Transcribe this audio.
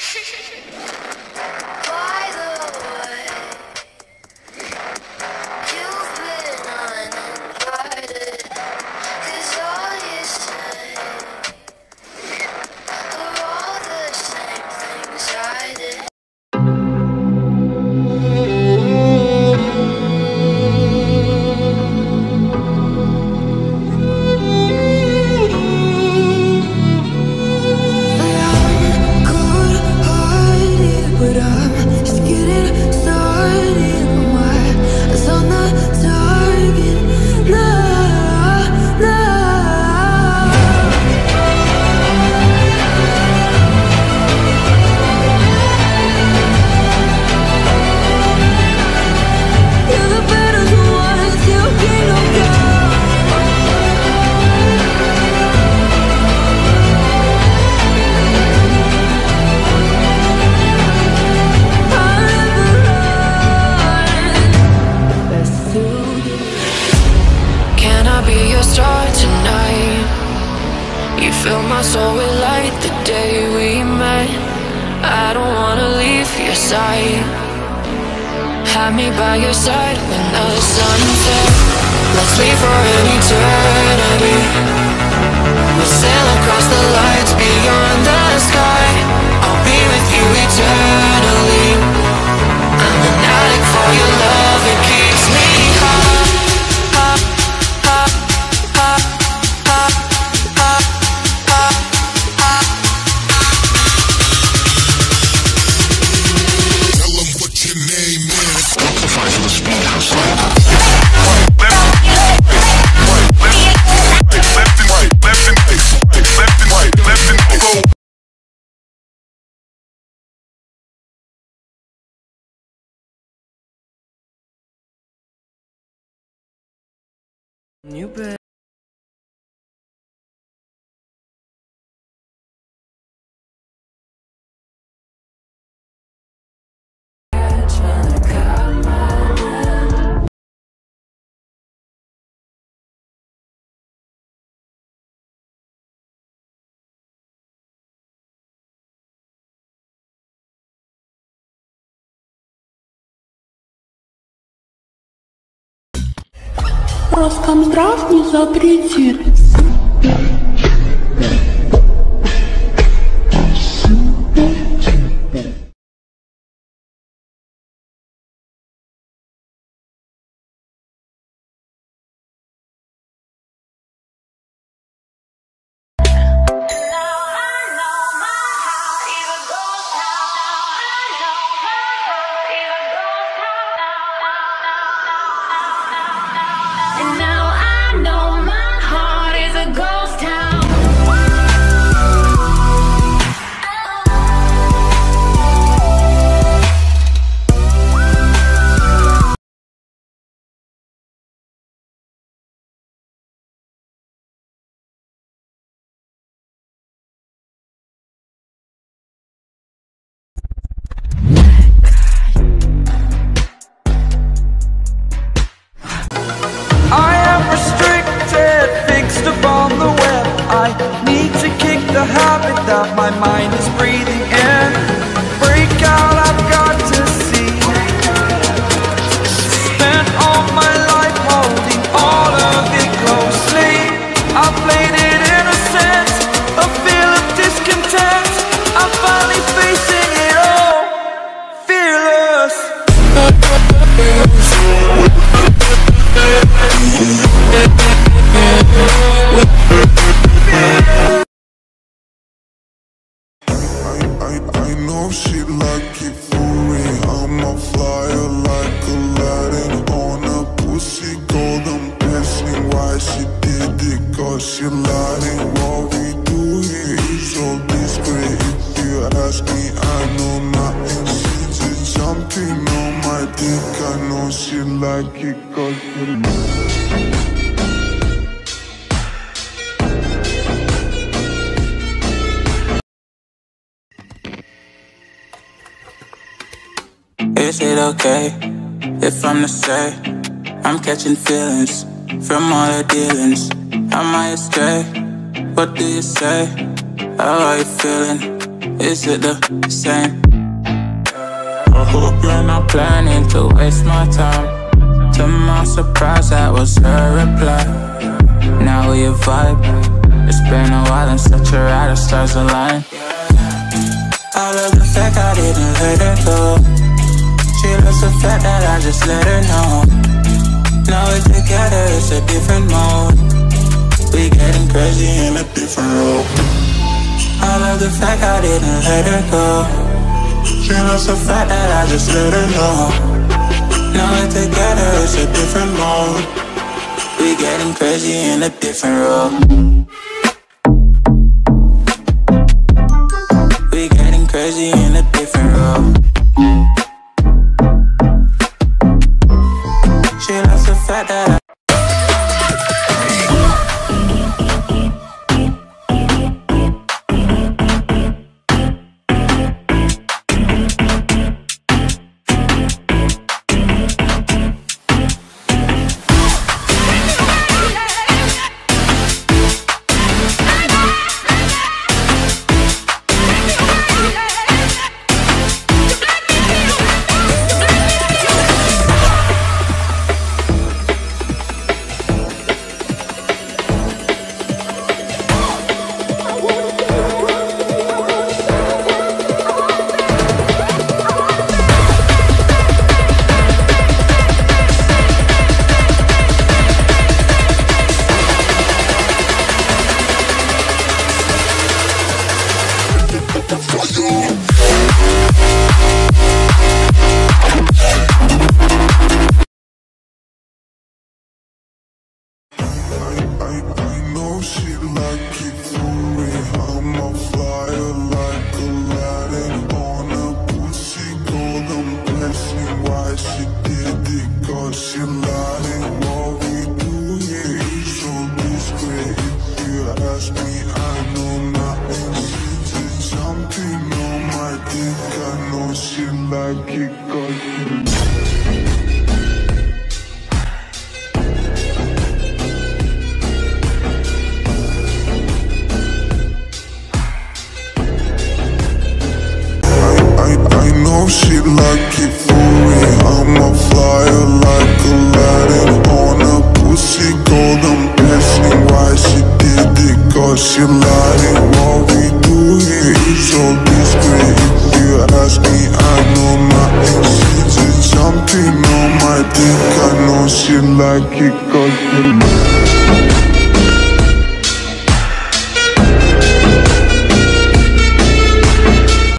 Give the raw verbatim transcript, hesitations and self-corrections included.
Fill my soul with light the day we met. I don't wanna leave your side. Have me by your side when the sun sets. Let's leave for an eternity. We'll sail across the lights beyond the sky. I'll be with you eternally. I'm an addict for your love, it keeps me high. You bet. Роскомздрав не запретит. The habit that my mind is breathing in. Break out, I've got to see. Spent all my life holding all of it closely. I played it innocent, a feel of discontent. I'm finally facing it all, fearless. Shit like it for me. I'm a flyer like Aladdin on a pussy golden blessing. Why she did it? Cause she lying. What we do here is so discreet. If you ask me, I know nothing. She's just jumping on my dick. I know she like it cause she Is it okay if I'm to say I'm catching feelings from all your dealings? Am I astray? What do you say? How are you feeling? Is it the same? I hope you're not planning to waste my time. To my surprise, that was her reply. Now we vibe. It's been a while and such a ride, the stars align. I love the fact I didn't let her go. She loves the fact that I just let her know. Now we're together, it's a different mode. We getting crazy in a different role. I love the fact I didn't let her go. She loves the fact that I just let her know. Now we're together, it's a different mode. We getting crazy in a different role. We getting crazy in a different role. She loves the fact that I she like it for me. I'm a flyer like Aladdin on a pussy golden blessing. Why she did it? Cause she lied. What we do here is so discreet. If you ask me, I know nothing. She's just jumping on my dick. I know she like it cause she